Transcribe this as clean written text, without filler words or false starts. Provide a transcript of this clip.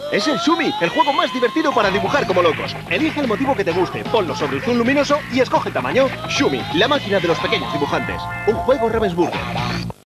Es el Shumi, el juego más divertido para dibujar como locos. Elige el motivo que te guste, ponlo sobre el zoom luminoso y escoge el tamaño. Shumi, la máquina de los pequeños dibujantes. Un juego Ravensburger.